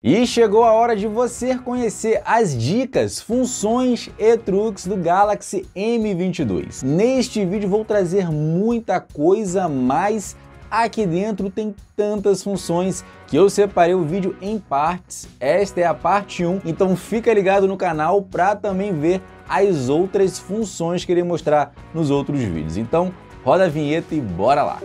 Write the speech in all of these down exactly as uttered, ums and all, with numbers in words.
E chegou a hora de você conhecer as dicas, funções e truques do Galaxy M vinte e dois. Neste vídeo vou trazer muita coisa, mas aqui dentro tem tantas funções que eu separei o vídeo em partes. Esta é a parte um, então fica ligado no canal para também ver as outras funções que eu irei mostrar nos outros vídeos. Então roda a vinheta e bora lá!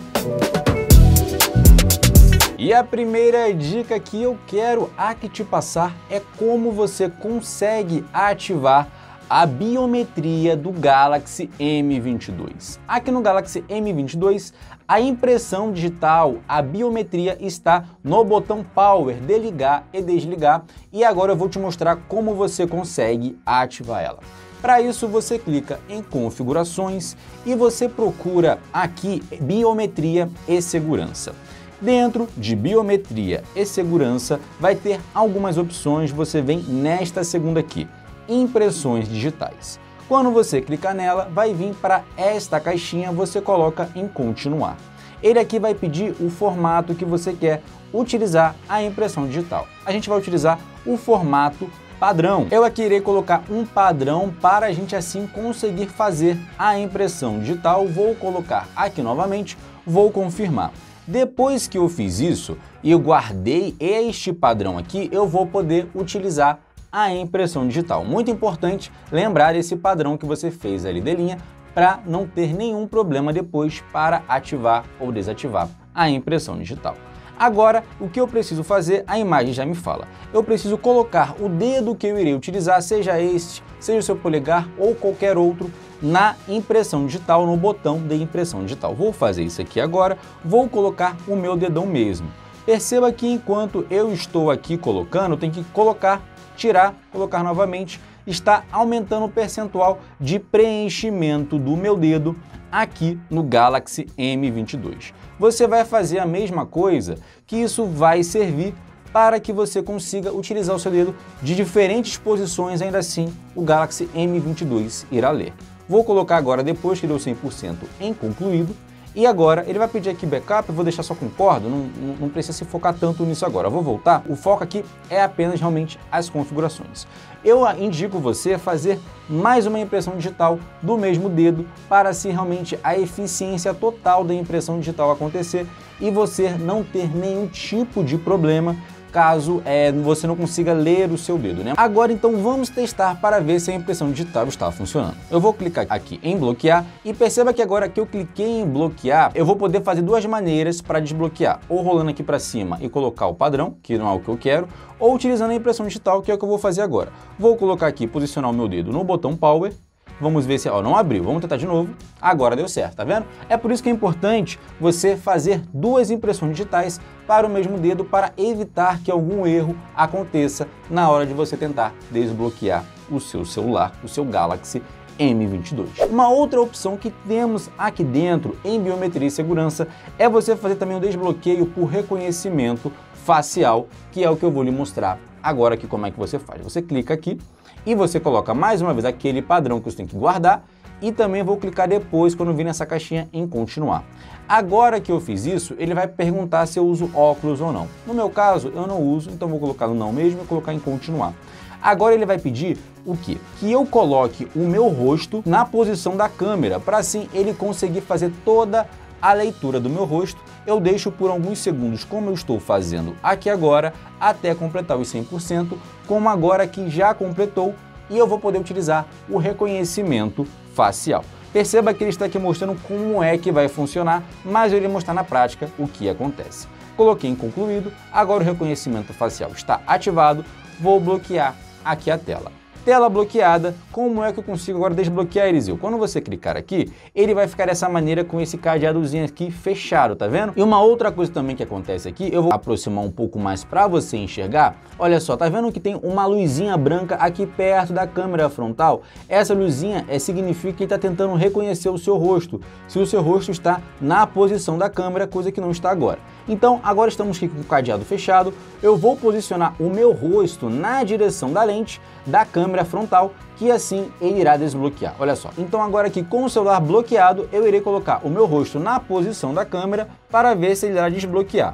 E a primeira dica que eu quero aqui te passar é como você consegue ativar a biometria do Galaxy M vinte e dois. Aqui no Galaxy M vinte e dois, a impressão digital, a biometria está no botão Power de ligar e desligar, e agora eu vou te mostrar como você consegue ativar ela. Para isso, você clica em Configurações e você procura aqui Biometria e Segurança. Dentro de Biometria e Segurança vai ter algumas opções, você vem nesta segunda aqui, Impressões Digitais. Quando você clicar nela, vai vir para esta caixinha, você coloca em Continuar. Ele aqui vai pedir o formato que você quer utilizar a impressão digital. A gente vai utilizar o formato padrão. Eu aqui irei colocar um padrão para a gente assim conseguir fazer a impressão digital. Vou colocar aqui novamente, vou confirmar. Depois que eu fiz isso e eu guardei este padrão aqui, eu vou poder utilizar a impressão digital. Muito importante lembrar esse padrão que você fez ali de linha para não ter nenhum problema depois para ativar ou desativar a impressão digital. Agora, o que eu preciso fazer, a imagem já me fala. Eu preciso colocar o dedo que eu irei utilizar, seja este, seja o seu polegar ou qualquer outro, na impressão digital, no botão de impressão digital. Vou fazer isso aqui agora, vou colocar o meu dedão mesmo. Perceba que enquanto eu estou aqui colocando, eu tenho que colocar, tirar, colocar novamente, está aumentando o percentual de preenchimento do meu dedo aqui no Galaxy M vinte e dois. Você vai fazer a mesma coisa, que isso vai servir para que você consiga utilizar o seu dedo de diferentes posições, ainda assim o Galaxy M vinte e dois irá ler. Vou colocar agora, depois que deu cem por cento em concluído, e agora ele vai pedir aqui backup, eu vou deixar só concordo, não, não, não precisa se focar tanto nisso agora. Eu vou voltar, o foco aqui é apenas realmente as configurações. Eu indico você fazer mais uma impressão digital do mesmo dedo para assim realmente a eficiência total da impressão digital acontecer e você não ter nenhum tipo de problema caso é, você não consiga ler o seu dedo, né? Agora então vamos testar para ver se a impressão digital está funcionando. Eu vou clicar aqui em bloquear e perceba que agora que eu cliquei em bloquear, eu vou poder fazer duas maneiras para desbloquear, ou rolando aqui para cima e colocar o padrão, que não é o que eu quero, ou utilizando a impressão digital, que é o que eu vou fazer agora. Vou colocar aqui, posicionar o meu dedo no botão Power. Vamos ver se ó, não abriu, vamos tentar de novo, agora deu certo, tá vendo? É por isso que é importante você fazer duas impressões digitais para o mesmo dedo para evitar que algum erro aconteça na hora de você tentar desbloquear o seu celular, o seu Galaxy M vinte e dois. Uma outra opção que temos aqui dentro em Biometria e Segurança é você fazer também o desbloqueio por reconhecimento facial, que é o que eu vou lhe mostrar agora aqui como é que você faz. Você clica aqui e você coloca mais uma vez aquele padrão que você tem que guardar e também vou clicar depois quando vir nessa caixinha em continuar. Agora que eu fiz isso, ele vai perguntar se eu uso óculos ou não. No meu caso, eu não uso, então vou colocar no não mesmo e colocar em continuar. Agora ele vai pedir o quê? Que eu coloque o meu rosto na posição da câmera, para assim ele conseguir fazer toda a leitura do meu rosto. Eu deixo por alguns segundos, como eu estou fazendo aqui agora, até completar os cem por cento, como agora que já completou, e eu vou poder utilizar o reconhecimento facial. Perceba que ele está aqui mostrando como é que vai funcionar, mas eu irei mostrar na prática o que acontece. Coloquei em concluído, agora o reconhecimento facial está ativado, vou bloquear aqui a tela. Tela bloqueada, como é que eu consigo agora desbloquear, Eliseu? Quando você clicar aqui, ele vai ficar dessa maneira com esse cadeadozinho aqui fechado, tá vendo? E uma outra coisa também que acontece aqui, eu vou aproximar um pouco mais para você enxergar. Olha só, tá vendo que tem uma luzinha branca aqui perto da câmera frontal? Essa luzinha é, significa que ele está tentando reconhecer o seu rosto, se o seu rosto está na posição da câmera, coisa que não está agora. Então, agora estamos aqui com o cadeado fechado, eu vou posicionar o meu rosto na direção da lente da câmera frontal, que assim ele irá desbloquear. Olha só, então agora aqui com o celular bloqueado, eu irei colocar o meu rosto na posição da câmera para ver se ele irá desbloquear.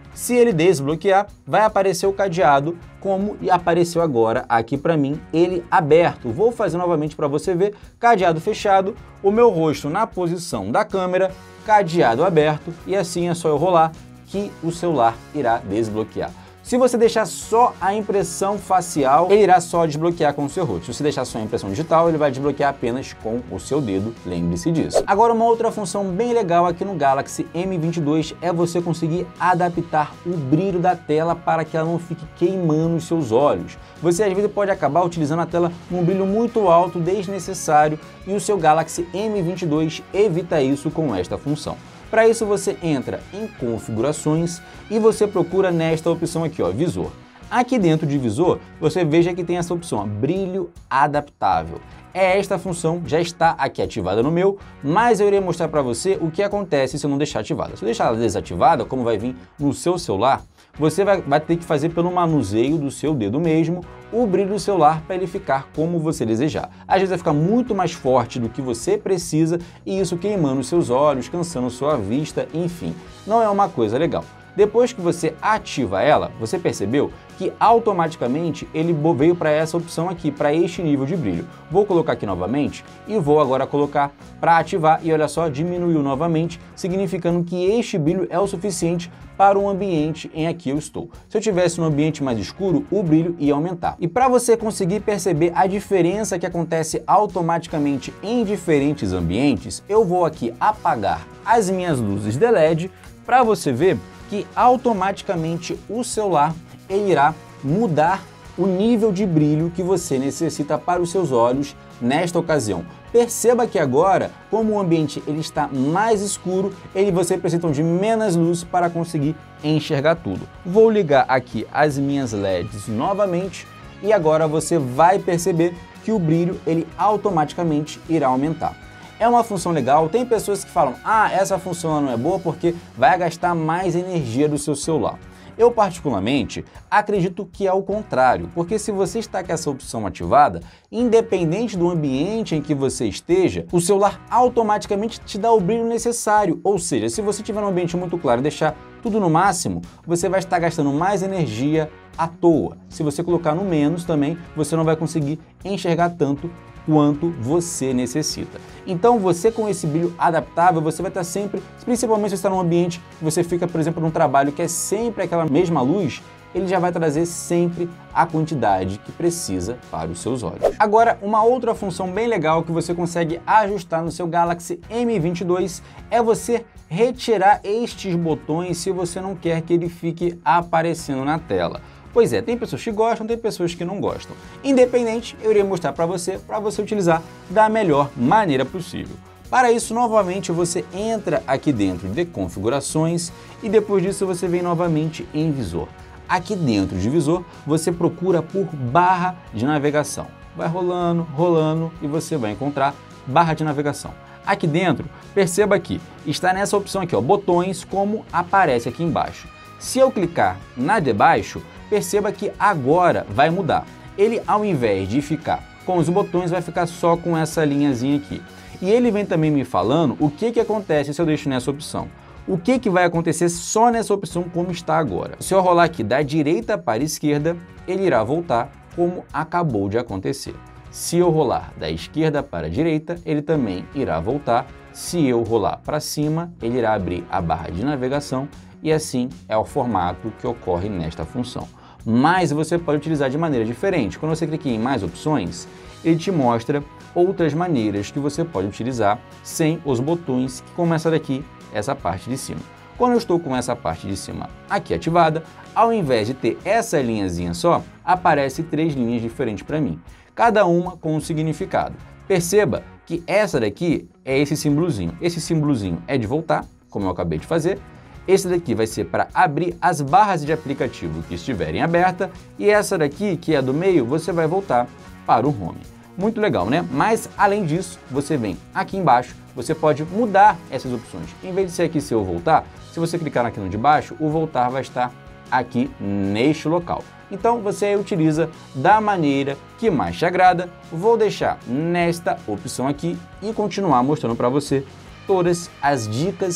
Se ele desbloquear, vai aparecer o cadeado como apareceu agora aqui para mim, ele aberto. Vou fazer novamente para você ver, cadeado fechado, o meu rosto na posição da câmera, cadeado aberto, e assim é só eu rolar que o celular irá desbloquear. Se você deixar só a impressão facial, ele irá só desbloquear com o seu rosto. Se você deixar só a impressão digital, ele vai desbloquear apenas com o seu dedo, lembre-se disso. Agora, uma outra função bem legal aqui no Galaxy M vinte e dois é você conseguir adaptar o brilho da tela para que ela não fique queimando os seus olhos. Você às vezes pode acabar utilizando a tela num brilho muito alto, desnecessário, e o seu Galaxy M vinte e dois evita isso com esta função. Para isso você entra em configurações e você procura nesta opção aqui, ó, visor. Aqui dentro de visor, você veja que tem essa opção, ó, brilho adaptável. É esta função, já está aqui ativada no meu, mas eu irei mostrar para você o que acontece se eu não deixar ativada. Se eu deixar ela desativada, como vai vir no seu celular, você vai, vai ter que fazer pelo manuseio do seu dedo mesmo o brilho do celular para ele ficar como você desejar. Às vezes vai ficar muito mais forte do que você precisa e isso queimando os seus olhos, cansando sua vista, enfim, não é uma coisa legal. Depois que você ativa ela, você percebeu que automaticamente ele veio para essa opção aqui, para este nível de brilho. Vou colocar aqui novamente e vou agora colocar para ativar e olha só, diminuiu novamente, significando que este brilho é o suficiente para o ambiente em que eu estou. Se eu tivesse um ambiente mais escuro, o brilho ia aumentar. E para você conseguir perceber a diferença que acontece automaticamente em diferentes ambientes, eu vou aqui apagar as minhas luzes de L E D para você ver que automaticamente o celular ele irá mudar o nível de brilho que você necessita para os seus olhos nesta ocasião. Perceba que agora, como o ambiente ele está mais escuro, ele você precisa de menos luz para conseguir enxergar tudo. Vou ligar aqui as minhas L E Ds novamente e agora você vai perceber que o brilho ele automaticamente irá aumentar. É uma função legal, tem pessoas que falam, ah, essa função não é boa porque vai gastar mais energia do seu celular. Eu particularmente acredito que é o contrário, porque se você está com essa opção ativada, independente do ambiente em que você esteja, o celular automaticamente te dá o brilho necessário, ou seja, se você tiver um ambiente muito claro e deixar tudo no máximo, você vai estar gastando mais energia à toa. Se você colocar no menos também, você não vai conseguir enxergar tanto quanto você necessita. Então você com esse brilho adaptável, você vai estar sempre, principalmente se você está num ambiente que você fica, por exemplo, num trabalho que é sempre aquela mesma luz, ele já vai trazer sempre a quantidade que precisa para os seus olhos. Agora, uma outra função bem legal que você consegue ajustar no seu Galaxy M vinte e dois é você retirar estes botões se você não quer que ele fique aparecendo na tela. Pois é, tem pessoas que gostam, tem pessoas que não gostam. Independente, eu irei mostrar para você, para você utilizar da melhor maneira possível. Para isso, novamente, você entra aqui dentro de configurações e depois disso você vem novamente em visor. Aqui dentro de visor, você procura por barra de navegação. Vai rolando, rolando e você vai encontrar barra de navegação. Aqui dentro, perceba aqui, está nessa opção aqui, ó, botões, como aparece aqui embaixo. Se eu clicar na de baixo, perceba que agora vai mudar. Ele, ao invés de ficar com os botões, vai ficar só com essa linhazinha aqui. E ele vem também me falando o que, que acontece se eu deixo nessa opção. O que, que vai acontecer só nessa opção como está agora. Se eu rolar aqui da direita para a esquerda, ele irá voltar como acabou de acontecer. Se eu rolar da esquerda para a direita, ele também irá voltar. Se eu rolar para cima, ele irá abrir a barra de navegação e assim é o formato que ocorre nesta função. Mas você pode utilizar de maneira diferente. Quando você clica em mais opções, ele te mostra outras maneiras que você pode utilizar sem os botões, que começa daqui, essa parte de cima. Quando eu estou com essa parte de cima aqui ativada, ao invés de ter essa linhazinha só, aparece três linhas diferentes para mim, cada uma com um significado. Perceba que essa daqui é esse símbolozinho. Esse símbolozinho é de voltar, como eu acabei de fazer. Esse daqui vai ser para abrir as barras de aplicativo que estiverem abertas e essa daqui, que é do meio, você vai voltar para o Home. Muito legal, né? Mas, além disso, você vem aqui embaixo, você pode mudar essas opções. Em vez de ser aqui seu voltar, se você clicar aqui no de baixo, o voltar vai estar aqui neste local. Então, você utiliza da maneira que mais te agrada. Vou deixar nesta opção aqui e continuar mostrando para você todas as dicas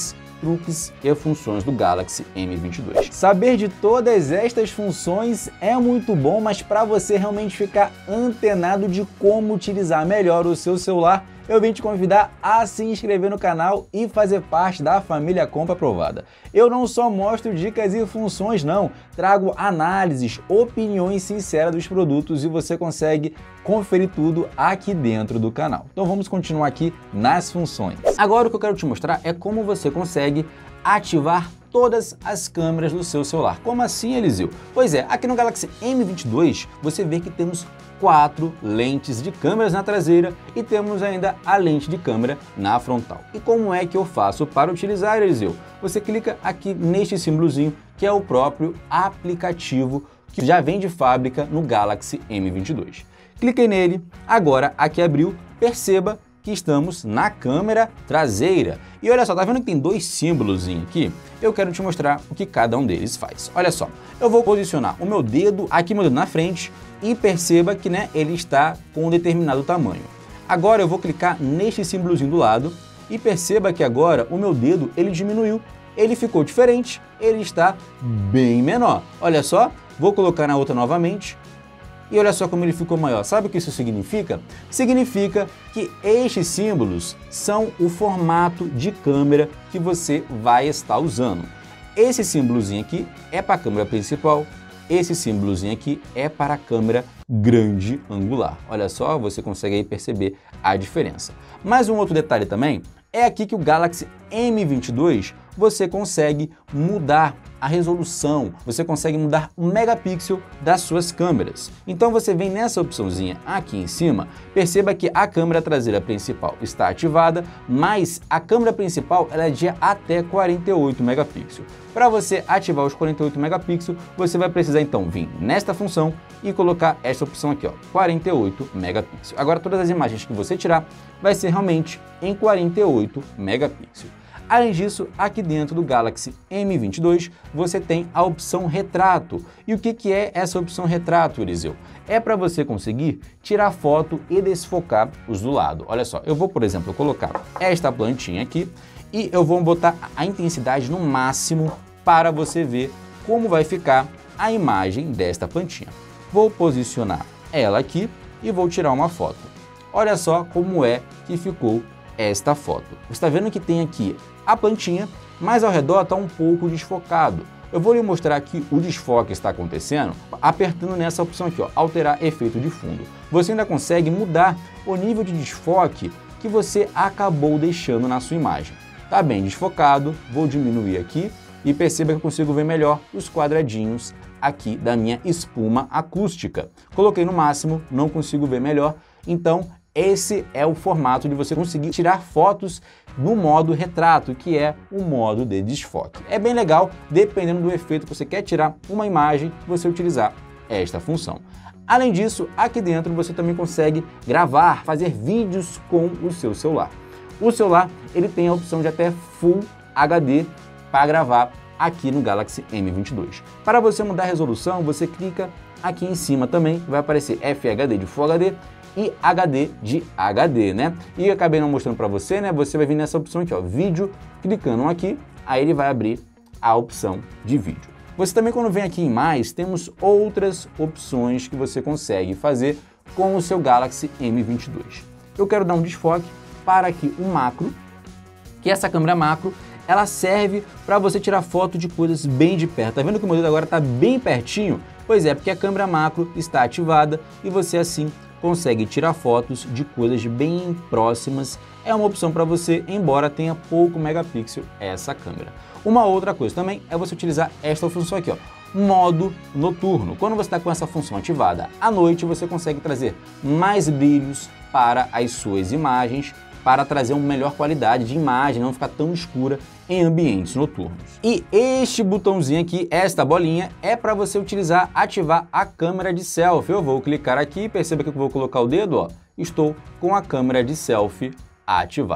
truques e funções do Galaxy M vinte e dois. Saber de todas estas funções é muito bom, mas para você realmente ficar antenado de como utilizar melhor o seu celular, eu vim te convidar a se inscrever no canal e fazer parte da família Compra Aprovada. Eu não só mostro dicas e funções não, trago análises, opiniões sinceras dos produtos e você consegue conferir tudo aqui dentro do canal. Então vamos continuar aqui nas funções. Agora o que eu quero te mostrar é como você consegue ativar todas as câmeras do seu celular. Como assim, Eliseu? Pois é, aqui no Galaxy M vinte e dois você vê que temos quatro lentes de câmeras na traseira e temos ainda a lente de câmera na frontal. E como é que eu faço para utilizar, Eliseu? Você clica aqui neste símbolozinho que é o próprio aplicativo que já vem de fábrica no Galaxy M vinte e dois. Cliquei nele, agora aqui abriu, perceba que estamos na câmera traseira. E olha só, tá vendo que tem dois símbolos aqui? Eu quero te mostrar o que cada um deles faz. Olha só, eu vou posicionar o meu dedo aqui, meu dedo na frente, e perceba que né, ele está com um determinado tamanho. Agora eu vou clicar neste símbolozinho do lado e perceba que agora o meu dedo ele diminuiu, ele ficou diferente, ele está bem menor. Olha só, vou colocar na outra novamente. E olha só como ele ficou maior. Sabe o que isso significa? Significa que estes símbolos são o formato de câmera que você vai estar usando. Esse símbolozinho aqui é para a câmera principal, esse símbolozinho aqui é para a câmera grande angular. Olha só, você consegue aí perceber a diferença. Mas um outro detalhe também é aqui que o Galaxy M vinte e dois você consegue mudar a resolução, você consegue mudar o megapixel das suas câmeras. Então você vem nessa opçãozinha aqui em cima, perceba que a câmera traseira principal está ativada, mas a câmera principal ela é de até quarenta e oito megapixels. Para você ativar os quarenta e oito megapixels, você vai precisar então vir nesta função e colocar esta opção aqui, ó, quarenta e oito megapixels. Agora todas as imagens que você tirar vai ser realmente em quarenta e oito megapixels. Além disso, aqui dentro do Galaxy M vinte e dois você tem a opção retrato. E o que que é essa opção retrato, Eliseu? É para você conseguir tirar foto e desfocar os do lado. Olha só, eu vou, por exemplo, colocar esta plantinha aqui e eu vou botar a intensidade no máximo para você ver como vai ficar a imagem desta plantinha. Vou posicionar ela aqui e vou tirar uma foto. Olha só como é que ficou esta foto. Você está vendo que tem aqui a plantinha, mas ao redor está um pouco desfocado. Eu vou lhe mostrar que o desfoque está acontecendo apertando nessa opção aqui, ó, alterar efeito de fundo. Você ainda consegue mudar o nível de desfoque que você acabou deixando na sua imagem. Tá bem desfocado, vou diminuir aqui e perceba que eu consigo ver melhor os quadradinhos aqui da minha espuma acústica. Coloquei no máximo, não consigo ver melhor, então esse é o formato de você conseguir tirar fotos no modo retrato, que é o modo de desfoque. É bem legal, dependendo do efeito que você quer tirar uma imagem, você utilizar esta função. Além disso, aqui dentro você também consegue gravar, fazer vídeos com o seu celular. O celular ele tem a opção de até Full H D para gravar aqui no Galaxy M vinte e dois. Para você mudar a resolução, você clica aqui em cima também, vai aparecer F H D de Full H D e H D de H D, né? E eu acabei não mostrando para você, né? Você vai vir nessa opção aqui, ó, vídeo, clicando aqui, aí ele vai abrir a opção de vídeo. Você também, quando vem aqui em Mais, temos outras opções que você consegue fazer com o seu Galaxy M vinte e dois. Eu quero dar um desfoque para aqui um macro, que essa câmera macro, ela serve para você tirar foto de coisas bem de perto. Tá vendo que o modelo agora está bem pertinho? Pois é, porque a câmera macro está ativada e você assim consegue tirar fotos de coisas bem próximas. É uma opção para você, embora tenha pouco megapixel essa câmera. Uma outra coisa também é você utilizar esta função aqui, ó, modo noturno. Quando você está com essa função ativada à noite, você consegue trazer mais brilhos para as suas imagens, para trazer uma melhor qualidade de imagem, não ficar tão escura em ambientes noturnos. E este botãozinho aqui, esta bolinha, é para você utilizar, ativar a câmera de selfie. Eu vou clicar aqui, perceba que eu vou colocar o dedo, ó, estou com a câmera de selfie ativada.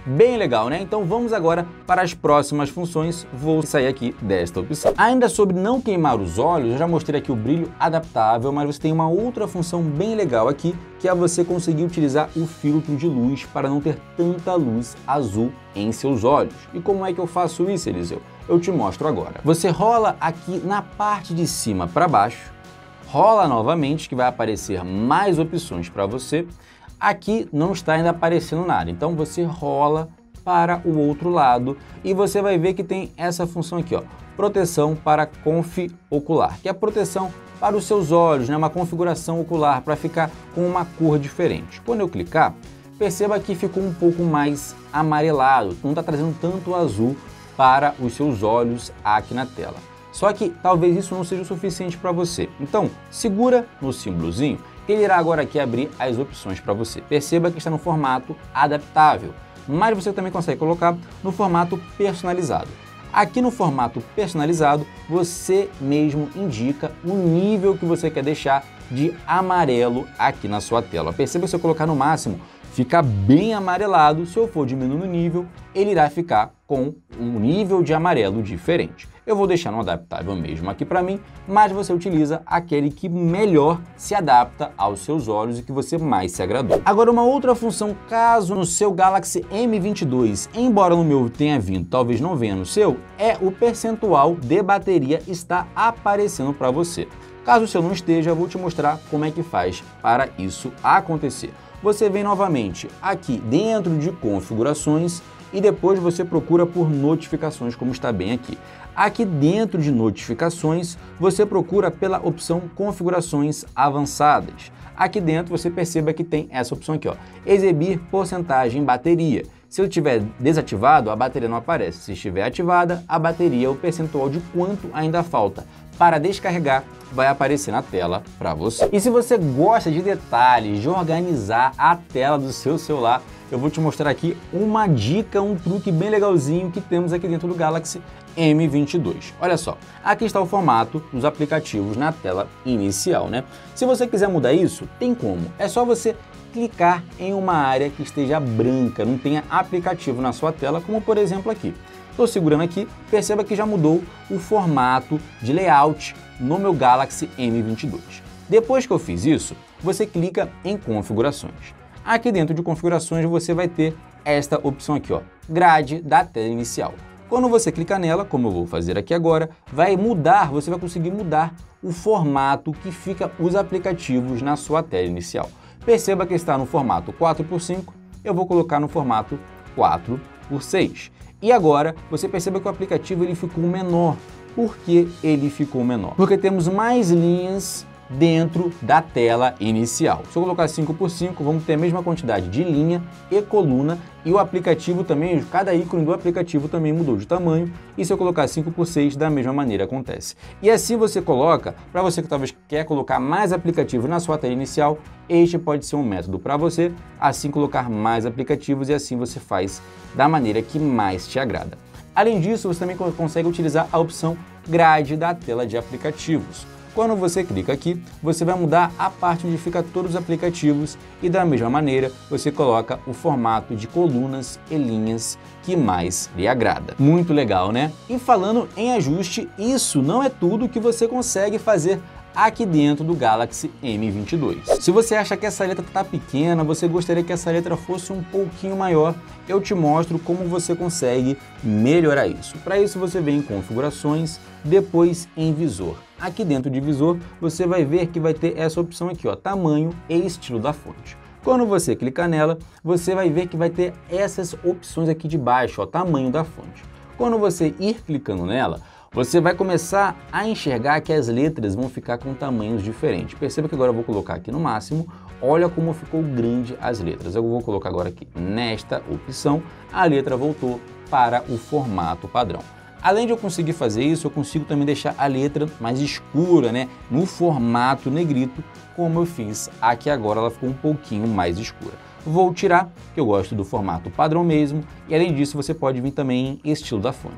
Bem legal, né? Então vamos agora para as próximas funções. Vou sair aqui desta opção. Ainda sobre não queimar os olhos, eu já mostrei aqui o brilho adaptável, mas você tem uma outra função bem legal aqui, que é você conseguir utilizar o filtro de luz para não ter tanta luz azul em seus olhos. E como é que eu faço isso, Eliseu? Eu te mostro agora. Você rola aqui na parte de cima para baixo, rola novamente, que vai aparecer mais opções para você. Aqui não está ainda aparecendo nada, então você rola para o outro lado e você vai ver que tem essa função aqui, ó, proteção para conf ocular, que é a proteção para os seus olhos, né, uma configuração ocular para ficar com uma cor diferente. Quando eu clicar, perceba que ficou um pouco mais amarelado, não está trazendo tanto azul para os seus olhos aqui na tela. Só que talvez isso não seja o suficiente para você. Então, segura no símbolozinho, ele irá agora aqui abrir as opções para você. Perceba que está no formato adaptável, mas você também consegue colocar no formato personalizado. Aqui no formato personalizado, você mesmo indica o nível que você quer deixar de amarelo aqui na sua tela. Perceba que se eu colocar no máximo, fica bem amarelado. Se eu for diminuindo o nível, ele irá ficar com um nível de amarelo diferente. Eu vou deixar no adaptável mesmo aqui para mim, mas você utiliza aquele que melhor se adapta aos seus olhos e que você mais se agradou. Agora, uma outra função, caso no seu Galaxy M vinte e dois, embora no meu tenha vindo, talvez não venha no seu, é o percentual de bateria está aparecendo para você. Caso o seu não esteja, eu vou te mostrar como é que faz para isso acontecer. Você vem novamente aqui dentro de configurações e depois você procura por notificações, como está bem aqui. Aqui dentro de notificações, você procura pela opção configurações avançadas. Aqui dentro você perceba que tem essa opção aqui, ó, exibir porcentagem bateria. Se ele estiver desativado, a bateria não aparece. Se estiver ativada, a bateria, o percentual de quanto ainda falta para descarregar, vai aparecer na tela para você. E se você gosta de detalhes, de organizar a tela do seu celular, eu vou te mostrar aqui uma dica, um truque bem legalzinho que temos aqui dentro do Galaxy M vinte e dois. Olha só, aqui está o formato dos aplicativos na tela inicial, né? Se você quiser mudar isso, tem como. É só você clicar em uma área que esteja branca, não tenha aplicativo na sua tela, como por exemplo aqui. Estou segurando aqui, perceba que já mudou o formato de layout no meu Galaxy M vinte e dois. Depois que eu fiz isso, você clica em configurações. Aqui dentro de configurações você vai ter esta opção aqui, ó, grade da tela inicial. Quando você clicar nela, como eu vou fazer aqui agora, vai mudar, você vai conseguir mudar o formato que fica os aplicativos na sua tela inicial. Perceba que está no formato quatro por cinco, eu vou colocar no formato quatro por seis. E agora você perceba que o aplicativo ele ficou menor. Por que ele ficou menor? Porque temos mais linhas dentro da tela inicial. Se eu colocar cinco por cinco, vamos ter a mesma quantidade de linha e coluna e o aplicativo também, cada ícone do aplicativo também mudou de tamanho e se eu colocar cinco por seis, da mesma maneira acontece. E assim você coloca, para você que talvez quer colocar mais aplicativos na sua tela inicial, este pode ser um método para você, assim colocar mais aplicativos e assim você faz da maneira que mais te agrada. Além disso, você também consegue utilizar a opção grade da tela de aplicativos. Quando você clica aqui, você vai mudar a parte onde fica todos os aplicativos e da mesma maneira você coloca o formato de colunas e linhas que mais lhe agrada. Muito legal, né? E falando em ajuste, isso não é tudo que você consegue fazer aqui dentro do Galaxy M vinte e dois. Se você acha que essa letra está pequena, você gostaria que essa letra fosse um pouquinho maior, eu te mostro como você consegue melhorar isso. Para isso você vem em configurações, depois em visor. Aqui dentro de visor você vai ver que vai ter essa opção aqui, ó, tamanho e estilo da fonte. Quando você clicar nela, você vai ver que vai ter essas opções aqui de baixo, ó, tamanho da fonte. Quando você ir clicando nela, você vai começar a enxergar que as letras vão ficar com tamanhos diferentes. Perceba que agora eu vou colocar aqui no máximo, olha como ficou grande as letras. Eu vou colocar agora aqui nesta opção, a letra voltou para o formato padrão. Além de eu conseguir fazer isso, eu consigo também deixar a letra mais escura, né, no formato negrito, como eu fiz aqui agora, ela ficou um pouquinho mais escura. Vou tirar, que eu gosto do formato padrão mesmo, e além disso você pode vir também em estilo da fonte.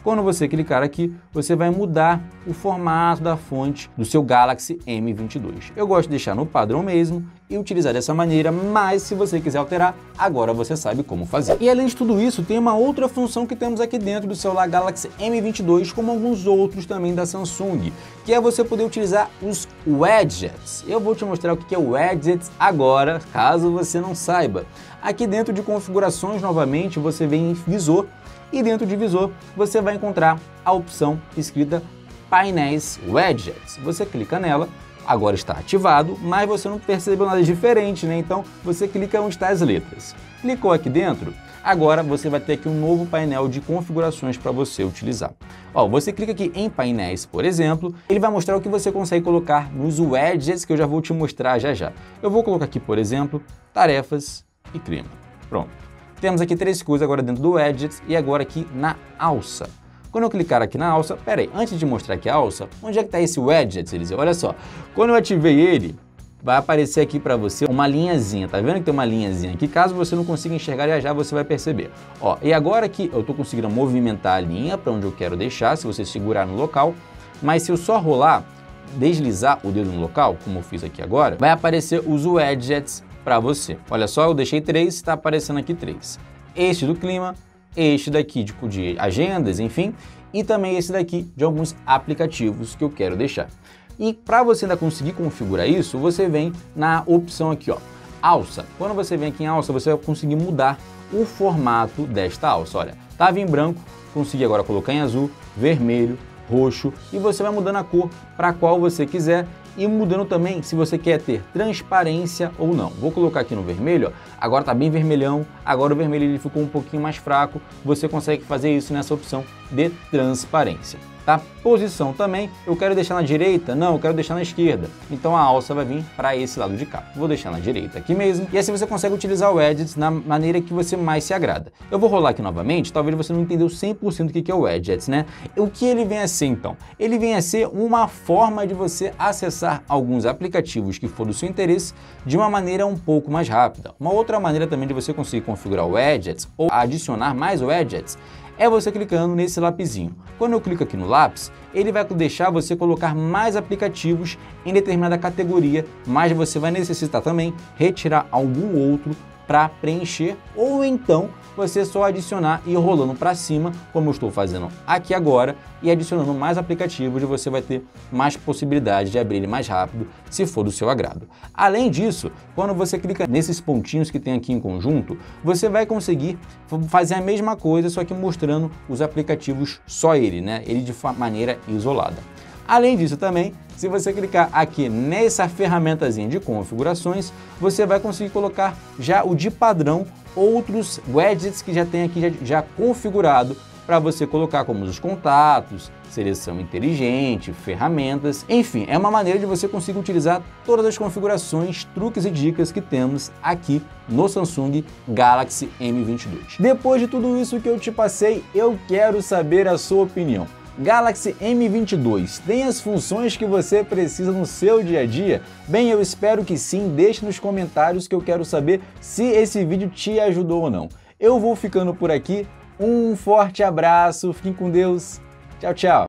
Quando você clicar aqui, você vai mudar o formato da fonte do seu Galaxy M vinte e dois. Eu gosto de deixar no padrão mesmo e utilizar dessa maneira, mas se você quiser alterar, agora você sabe como fazer. E além de tudo isso, tem uma outra função que temos aqui dentro do celular Galaxy M vinte e dois, como alguns outros também da Samsung, que é você poder utilizar os widgets. Eu vou te mostrar o que é o widgets agora, caso você não saiba. Aqui dentro de configurações, novamente, você vem em visor, e dentro de visor você vai encontrar a opção escrita Painéis Widgets. Você clica nela, agora está ativado, mas você não percebeu nada diferente, né? Então você clica onde estão as letras. Clicou aqui dentro, agora você vai ter aqui um novo painel de configurações para você utilizar. Ó, você clica aqui em Painéis, por exemplo, ele vai mostrar o que você consegue colocar nos widgets, que eu já vou te mostrar já já. Eu vou colocar aqui, por exemplo, tarefas e clima. Pronto. Temos aqui três coisas agora dentro do widgets e agora aqui na alça. Quando eu clicar aqui na alça, pera aí, antes de mostrar aqui a alça, onde é que está esse widget, Eliseu? Olha só, quando eu ativei ele, vai aparecer aqui para você uma linhazinha, tá vendo que tem uma linhazinha aqui? Caso você não consiga enxergar, já já você vai perceber. Ó, e agora que eu estou conseguindo movimentar a linha para onde eu quero deixar, se você segurar no local, mas se eu só rolar, deslizar o dedo no local, como eu fiz aqui agora, vai aparecer os widgets para você. Olha só, eu deixei três, está aparecendo aqui três. Este do clima, este daqui de, de agendas, enfim, e também esse daqui de alguns aplicativos que eu quero deixar. E para você ainda conseguir configurar isso, você vem na opção aqui, ó, alça. Quando você vem aqui em alça, você vai conseguir mudar o formato desta alça. Olha, estava em branco, consegui agora colocar em azul, vermelho, roxo, e você vai mudando a cor para qual você quiser e mudando também se você quer ter transparência ou não. Vou colocar aqui no vermelho, ó. Agora tá bem vermelhão, agora o vermelho ele ficou um pouquinho mais fraco, você consegue fazer isso nessa opção de transparência. Tá? Posição também, eu quero deixar na direita? Não, eu quero deixar na esquerda. Então a alça vai vir para esse lado de cá. Vou deixar na direita aqui mesmo. E assim você consegue utilizar o widgets na maneira que você mais se agrada. Eu vou rolar aqui novamente, talvez você não entendeu cem por cento o que é o widgets, né? O que ele vem a ser então? Ele vem a ser uma forma de você acessar alguns aplicativos que for do seu interesse de uma maneira um pouco mais rápida. Uma outra maneira também de você conseguir configurar o widgets ou adicionar mais widgets é você clicando nesse lapisinho. Quando eu clico aqui no lápis, ele vai deixar você colocar mais aplicativos em determinada categoria, mas você vai necessitar também retirar algum outro para preencher, ou então você só adicionar e ir rolando para cima, como eu estou fazendo aqui agora, e adicionando mais aplicativos, e você vai ter mais possibilidade de abrir ele mais rápido, se for do seu agrado. Além disso, quando você clica nesses pontinhos que tem aqui em conjunto, você vai conseguir fazer a mesma coisa, só que mostrando os aplicativos só ele, né? Ele de maneira isolada. Além disso também, se você clicar aqui nessa ferramentazinha de configurações, você vai conseguir colocar já o de padrão outros widgets que já tem aqui já, já configurado para você colocar, como os contatos, seleção inteligente, ferramentas, enfim, é uma maneira de você conseguir utilizar todas as configurações, truques e dicas que temos aqui no Samsung Galaxy M vinte e dois. Depois de tudo isso que eu te passei, eu quero saber a sua opinião. Galaxy M vinte e dois tem as funções que você precisa no seu dia a dia? Bem, eu espero que sim, deixe nos comentários que eu quero saber se esse vídeo te ajudou ou não. Eu vou ficando por aqui, um forte abraço, fiquem com Deus, tchau, tchau!